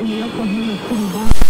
the Oklahoma City bomb.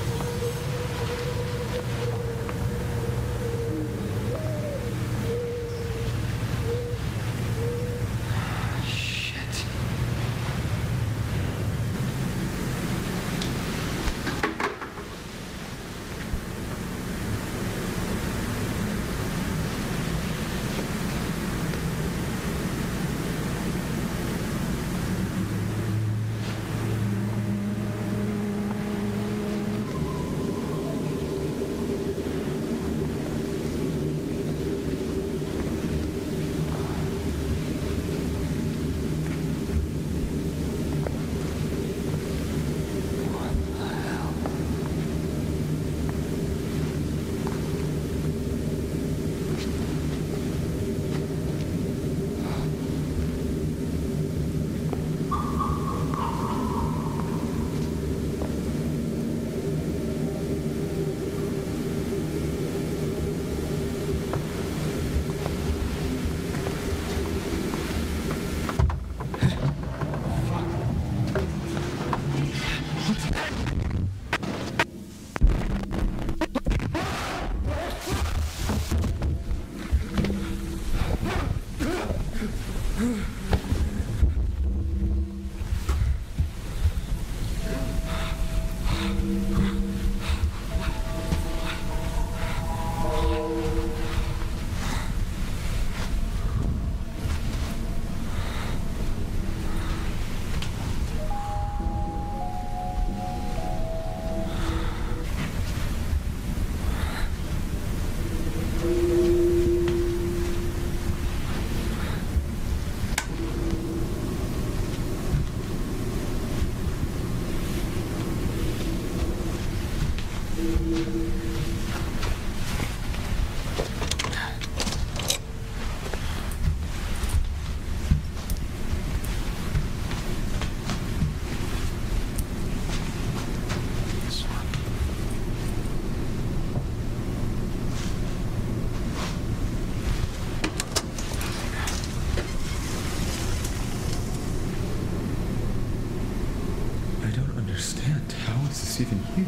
Even here.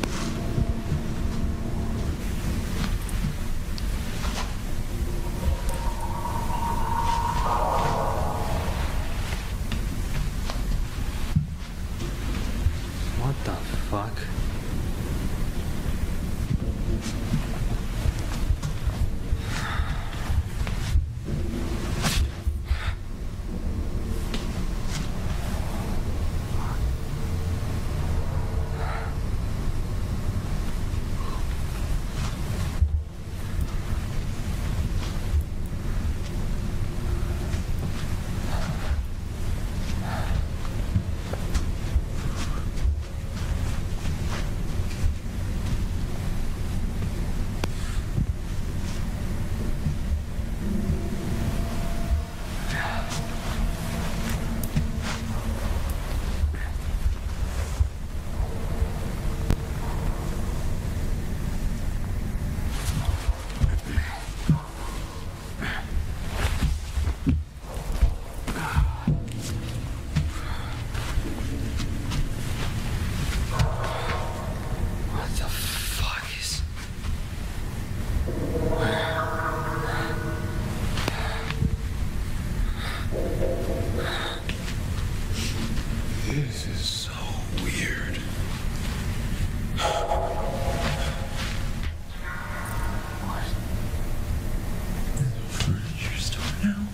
What the fuck? This is so weird. What? The furniture store now?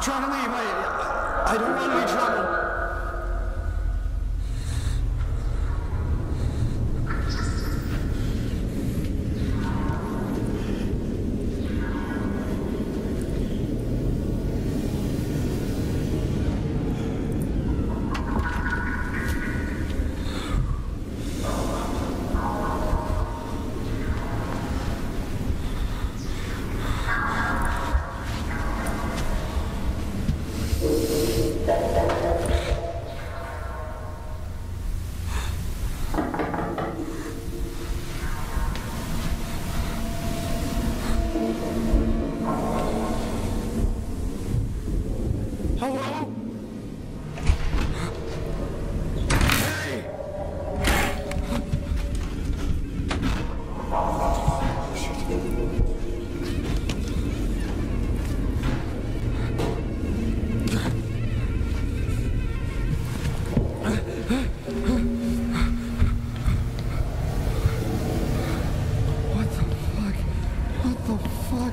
trying to leave. I don't want any trouble. Hello? Hey! What the fuck? What the fuck?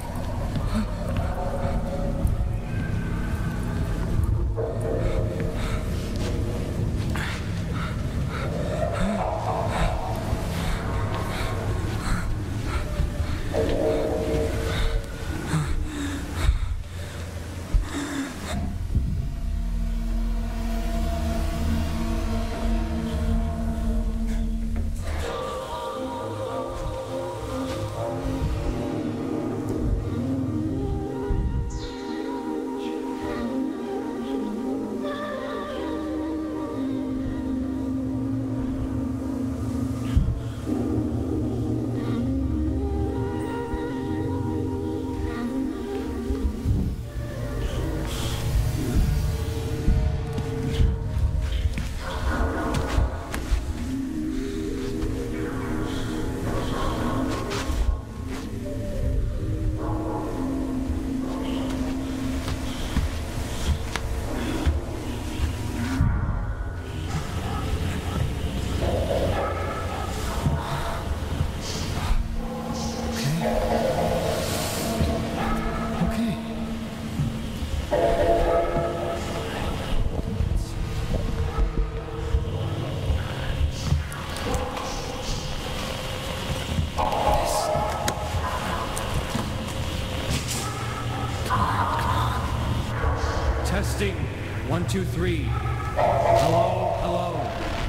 Testing. 1, 2, 3. Hello, hello.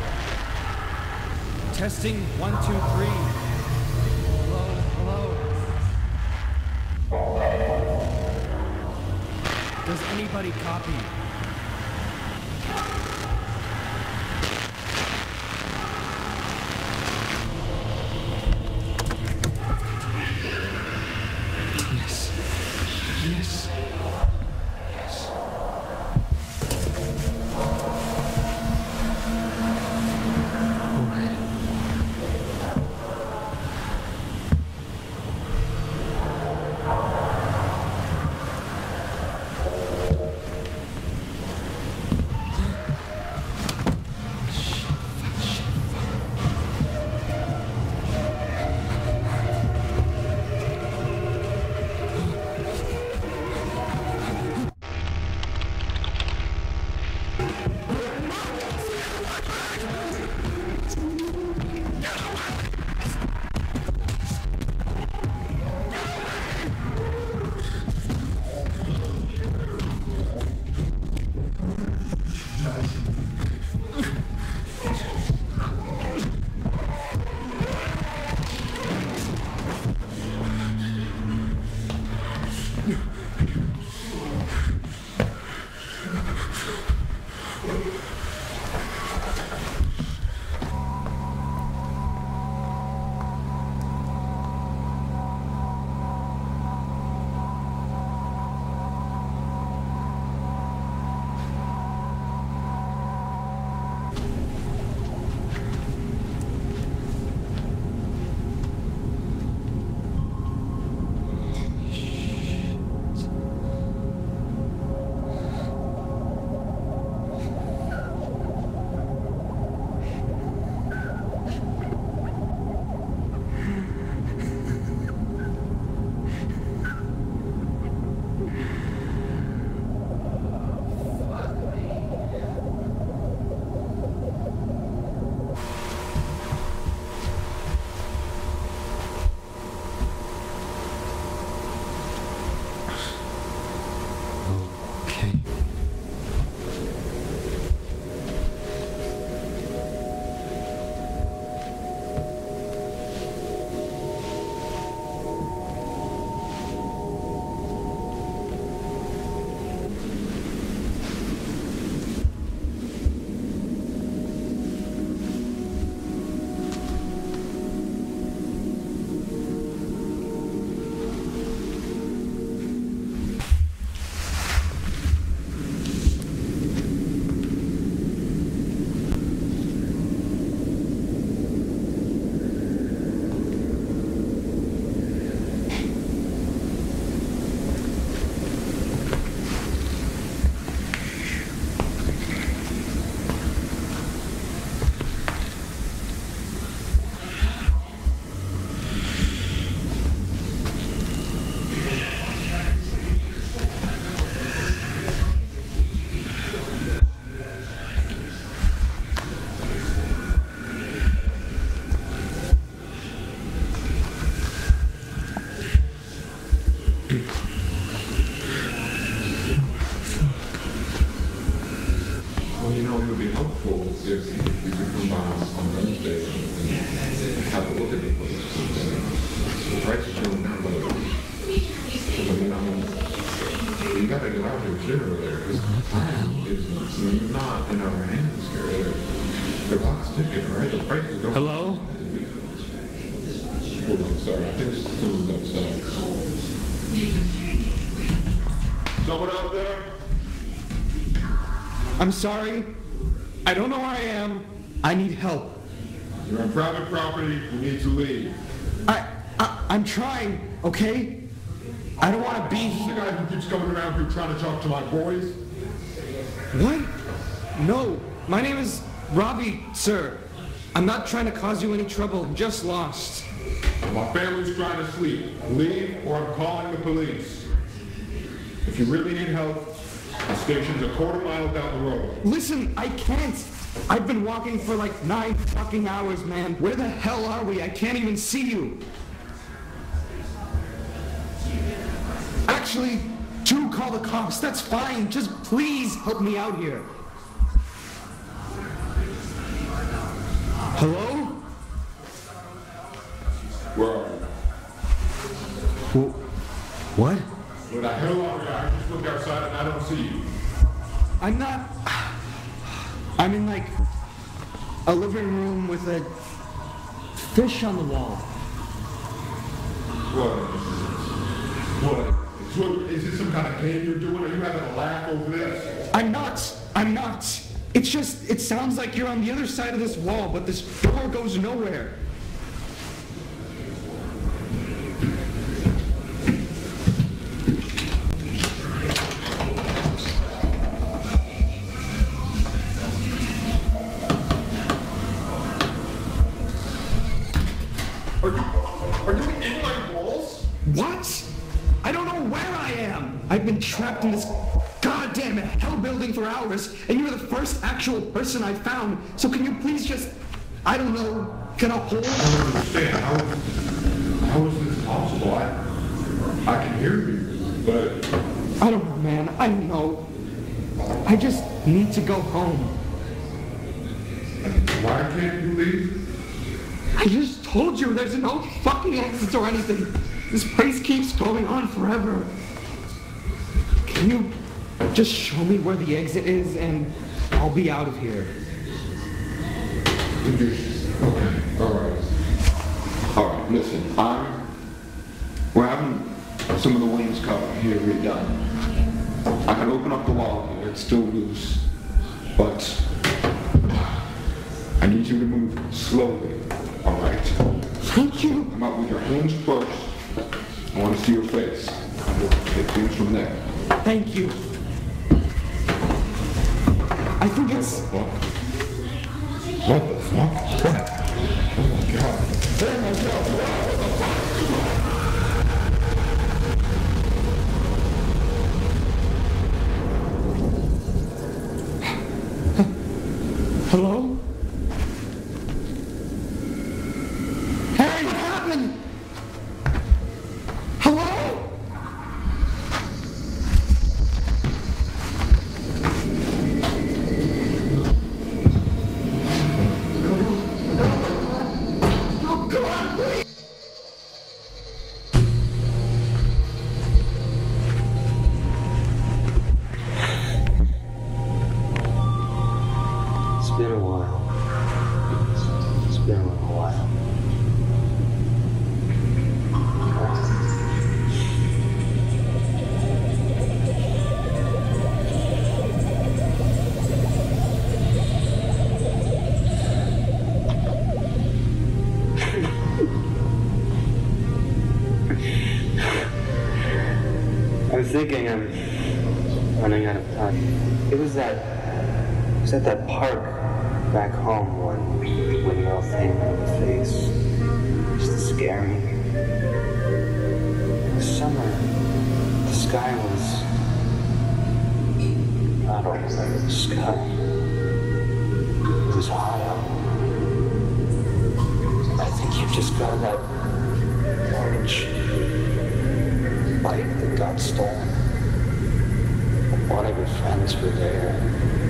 Testing. 1, 2, 3. Hello, hello. Does anybody copy? Yes. Yes. it would be helpful if you could come by on Wednesday and have a look at the place. The price is going down low. You gotta get out here sooner there, because time is not in our hands here. The clock's ticking, right? The price is going. Hello? Hold on, sorry. I think someone's outside. Someone out there? I'm sorry. I don't know where I am. I need help. You're on private property. You need to leave. I'm trying, okay? I don't want to be The here. guy who keeps coming around here trying to talk to my boys? What? No, my name is Robbie, sir. I'm not trying to cause you any trouble. I'm just lost. My family's trying to sleep. Leave or I'm calling the police. If you really need help, the station's a quarter mile down the road. Listen, I can't. I've been walking for like 9 fucking hours, man. Where the hell are we? I can't even see you. Actually, do call the cops. That's fine. Just please help me out here. Hello? Where are you? What? Where the hell are you? I just looked outside and I don't see you. I'm not... I'm in like a living room with a fish on the wall. What? Is this some kind of game you're doing? Are you having a laugh over this? I'm not. It's just, it sounds like you're on the other side of this wall, but this door goes nowhere. Are you in my walls? What? I don't know where I am. I've been trapped in this goddamn hell building for hours, and you're the first actual person I found. So can you please just, I don't know, get a hold? I don't understand. How is this possible? I can hear you, but I don't know, man. I don't know. I just need to go home. why can't you leave? I just told you there's no fucking exits or anything. This place keeps going on forever. Can you just show me where the exit is and I'll be out of here? Okay, all right, listen, we're having some of the wainscoting here redone. I can open up the wall here, it's still loose, but I need you to move slowly, all right? Thank you. Come out with your hands first. I want to see your face. And we'll take things from there. Thank you. I think it's... What the fuck? What? Oh my god. Oh my god. What the fuck? Hello? Hey, what happened? Hello? Oh, come on, please. It's been a while. It's been a little while. I was thinking I'm running out of time. It was at that park back home when windmill thing on the face used to scare me. In the summer, the sky was, I don't remember the sky. It was high up. I think you just got that orange bike that got stolen. One of your friends were there.